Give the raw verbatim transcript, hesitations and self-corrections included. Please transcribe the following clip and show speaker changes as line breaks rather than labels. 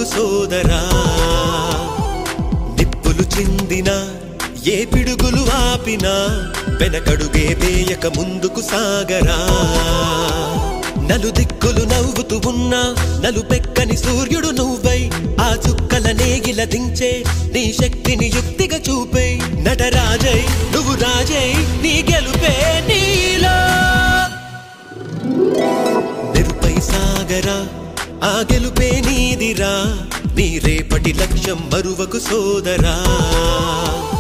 మరువకు సోదరా నిప్పులు చిందినా ఏ పిడుగులు ఆపినా వెనకడుగే వేయక ముందుకు సాగరా నలుదిక్కులు నవ్వుతూ ఉన్నా నలుపెక్కని సూర్యుడు నువ్వై ఆ చుక్కల నేగిల దించే నీ శక్తిని యుక్తిగా చూపే నటరాజై నువ్వు రాజై నీ గెలుపే నీలో నిరుపై సాగరా ఆ గెలుపే నీదిరా నీ రేపటి లక్ష్యం మరువకు సోదరా